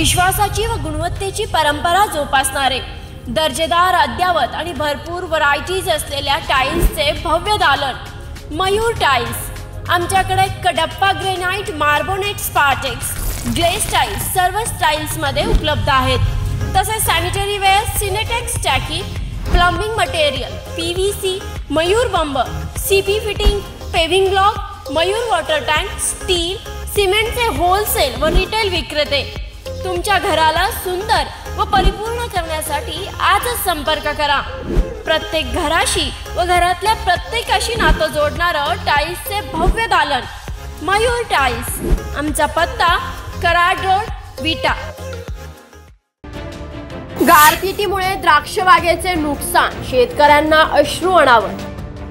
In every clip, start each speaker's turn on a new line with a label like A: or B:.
A: विश्वासाची व गुणवत्तेची परंपरा जोपासणारे, दर्जेदार, अद्यावत आणि भरपूर व्हरायटीज असलेल्या टाईल्सचे भव्य दालन मयूर टाईल्स। आमच्याकडे Kadappa granite, marbonite, Spartex, glaze tiles सर्व स्टाईल्समध्ये उपलब्ध आहेत। तसेच सॅनिटरी वेअर, सिनेटेक्स टाकी, प्लंबिंग मटेरियल, PVC, मयूर बंब, CP fitting, paving block, Mayur water tank, steel, सिमेंटचे होलसेल व रिटेल विक्रेते। तुमच्या घराला सुंदर व परिपूर्ण करण्यासाठी आजच संपर्क करा। प्रत्येक घराशी व घरातल्या प्रत्येकाशी नातं जोडणारं टाईल्सचे भव्य दालन मयूर टाईल्स। आमचा पत्ता कराड रोड, विटा। गारपिटीमुळे द्राक्ष बागेचे नुकसान, शेतकऱ्यांना अश्रू अनावर।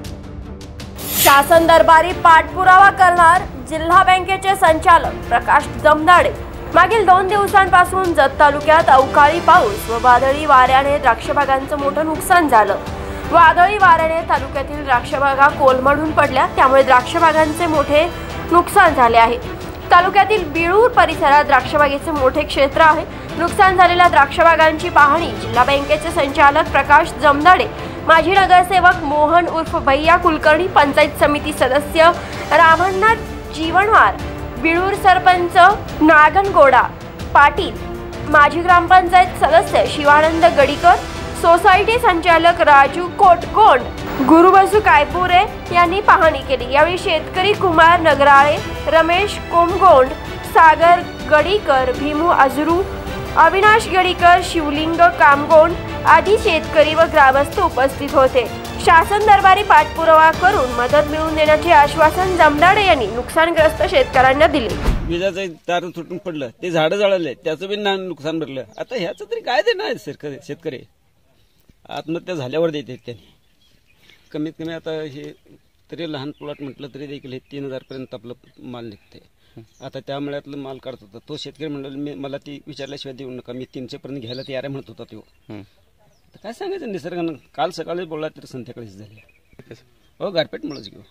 A: शासन दरबारी पाठपुरावा करणार जिल्हा बँकेचे संचालक प्रकाश जमदाडे। मागील 2 दिवसांपासून जत तालुक्यात अवकाळी पाऊस व वादळी वाऱ्याने द्राक्षबागांचं मोठं नुकसान झालं। वादळी वाऱ्याने तालुक्यातील द्राक्षबागा कोलमडून पडल्या, त्यामुळे द्राक्षबागांचे मोठे नुकसान झाले आहे। तालुक्यातील बिळूर परिसरात द्राक्षबागेचे मोठे क्षेत्र आहे। नुकसान झालेल्या द्राक्षबागांची पाहणी जिल्हा बँकेचे संचालक प्रकाश जमदाडे, माजी नगरसेवक मोहन उर्फ भैया कुलकर्णी, पंचायत समिती सदस्य रामण्णा जीवनवार, बिळूर सरपंच नागनगोडा पाटील, माजी ग्रामपंचायत सदस्य शिवानंद गडीकर, सोसायटी संचालक राजू कोटगोंड, गुरुबसू कायपुरे यांनी पाहणी केली। यावेळी शेतकरी कुमार नगराळे, रमेश कोमगोंड, सागर गडीकर, भीमू अजरू, अविनाश गडीकर, शिवलिंग कामगोंड आदी शेतकरी व ग्रामस्थ उपस्थित होते। शासन दरबारी पाठपुरावा करून मदत मिळवून देण्याचे आश्वासन जमदाडे यांनी नुकसानग्रस्त शेतकऱ्यांना दिले।
B: विजाचं तार तुटून पडलं, ते झाडं जळाले, त्याचं बी नुकसान भरलं। आता ह्याचं तरी काय देणार शेतकरी? आत्महत्या झाल्यावर देतात त्यांनी। कमीत कमी आता हे तरी लहान प्लॉट म्हटलं तरी देखील 3000 पर्यंत आपलं माल निघते। आता त्या मळ्यातलं माल काढत होता तो शेतकरी म्हणला, मला ती विचारल्याशिवाय देऊ नका, मी 300 पर्यंत घ्यायला तयार आहे म्हणत होता तो। काय सांगायचं निसर्गानं, काल सकाळी बोलला तर संध्याकाळीच झाली। हो, गारपेटमुळेच घेऊ,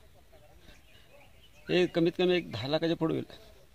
B: हे कमीत कमी 10 लाखाच्या पुढे होईल,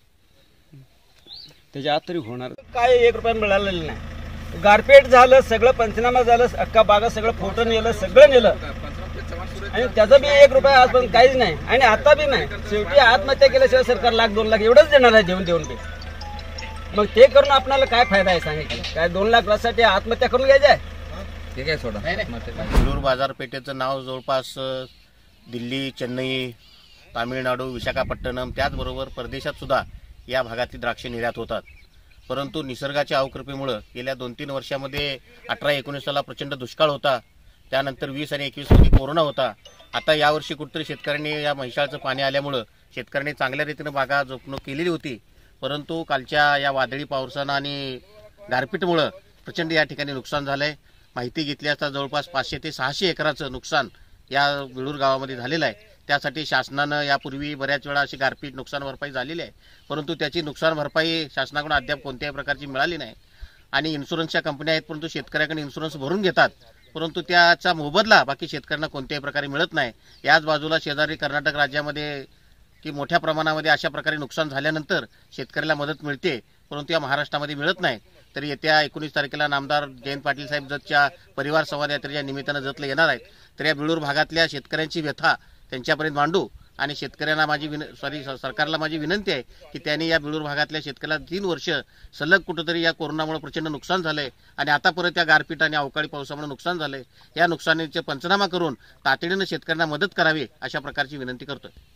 B: त्याच्या आत तरी होणार काय। 1 रुपया मिळालेलं नाही, गारपेट झालं, सगळं पंचनामा झालं, अख्खा बागा सगळं फोटो नेलं, सगळं नेलं आणि त्याचं बी 1 रुपया आजपर्यंत काहीच नाही आणि आता बी नाही। शेवटी आत्महत्या केल्याशिवाय सरकार 1,00,000-2 लाख एवढंच देणार आहे, देऊन बी। मग ते करून आपल्याला काय फायदा आहे सांगायचं? काय 2 लाखासाठी आत्महत्या करून घ्यायची आहे?
C: ठीक आहे, सोडा। बिळूर बाजारपेठेचं नाव जवळपास दिल्ली, चेन्नई, तामिळनाडू, विशाखापट्टणम त्याचबरोबर परदेशात सुद्धा या भागातील द्राक्ष निर्यात होतात। परंतु निसर्गाच्या अवकृपेमुळे गेल्या 2-3 वर्षामध्ये 18-19 साला प्रचंड दुष्काळ होता, त्यानंतर 20 आणि 21 मध्ये कोरोना होता। आता यावर्षी कुठेतरी शेतकऱ्यांनी या म्हैसाळचं पाणी आल्यामुळे शेतकऱ्यांनी चांगल्या रीतीने बागा जपणूक केलेली होती, परंतु कालच्या या वादळी पावसानं आणि गारपीटमुळे प्रचंड या ठिकाणी नुकसान झालंय। माहिती घेतली असता जवळपास 500 ते 600 एकराचं नुकसान या बिळूर गावामध्ये झालेलं आहे। त्यासाठी शासनानं यापूर्वी बऱ्याच वेळा अशी गारपीट नुकसान भरपाई झालेली आहे, परंतु त्याची नुकसान भरपाई शासनाकडून अद्याप कोणत्याही प्रकारची मिळाली नाही। आणि इन्शुरन्सच्या कंपन्या आहेत, परंतु शेतकऱ्याकडे इन्शुरन्स भरून घेतात, परंतु त्याचा मोबदला बाकी शेतकऱ्यांना कोणत्याही प्रकारे मिळत नाही। याच बाजूला शेजारी कर्नाटक राज्यामध्ये की मोठ्या प्रमाणामध्ये अशा प्रकारे नुकसान झाल्यानंतर शेतकऱ्याला मदत मिळते, परंतु या महाराष्ट्रामध्ये मिळत नाही। तर येत्या 19 तारखेला नामदार जयंत पाटील साहेब जतच्या परिवार संवाद यात्रेच्या निमित्तानं जतला येणार आहेत, तर या बिळूर भागातल्या शेतकऱ्यांची व्यथा त्यांच्यापर्यंत मांडू आणि शेतकऱ्यांना सरकारला माझी विनंती आहे की त्यांनी या बिळूर भागातल्या शेतकऱ्याला 3 वर्ष सलग कुठंतरी या कोरोनामुळे प्रचंड नुकसान झालंय आणि आता परत या गारपीट आणि अवकाळी पावसामुळे नुकसान झालंय, या नुकसानीचे पंचनामा करून तातडीनं शेतकऱ्यांना मदत करावी अशा प्रकारची विनंती करतोय।